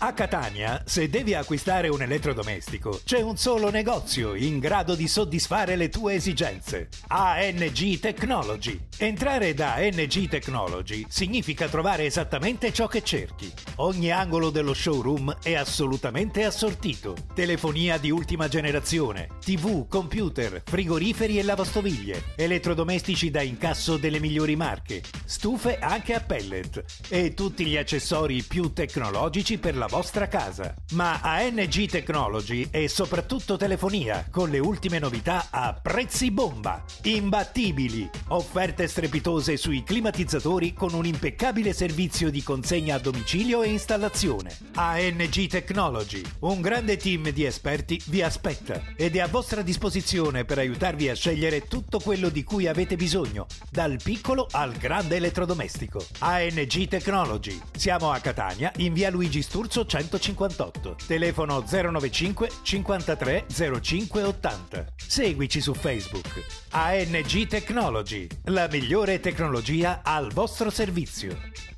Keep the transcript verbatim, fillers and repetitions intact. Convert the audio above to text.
A Catania, se devi acquistare un elettrodomestico, c'è un solo negozio in grado di soddisfare le tue esigenze. A N G Technology. Entrare da A N G Technology significa trovare esattamente ciò che cerchi. Ogni angolo dello showroom è assolutamente assortito. Telefonia di ultima generazione, tivù, computer, frigoriferi e lavastoviglie, elettrodomestici da incasso delle migliori marche, stufe anche a pellet e tutti gli accessori più tecnologici per la vostra casa. Ma A N G Technology è soprattutto telefonia con le ultime novità a prezzi bomba. Imbattibili, offerte strepitose sui climatizzatori con un impeccabile servizio di consegna a domicilio e installazione. A N G Technology, un grande team di esperti vi aspetta ed è a vostra disposizione per aiutarvi a scegliere tutto quello di cui avete bisogno, dal piccolo al grande elettrodomestico. A N G Technology. Siamo a Catania in via Luigi Sturzo centocinquantotto. Telefono zero novantacinque cinquantatré zero cinque ottanta. Seguici su Facebook. A N G Technology, la migliore tecnologia al vostro servizio.